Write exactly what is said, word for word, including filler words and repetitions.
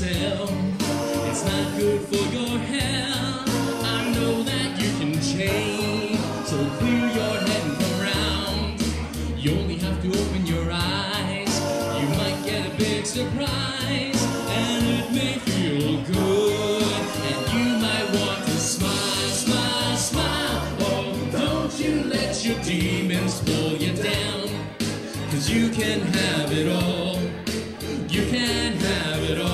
yourself. It's not good for your health. I know that you can change, so clear your head and come round. You only have to open your eyes. You might get a big surprise, and it may feel good, and you might want to smile, smile, smile. Oh, don't you let your demons pull you down, 'cause you can have it all. You can have it all.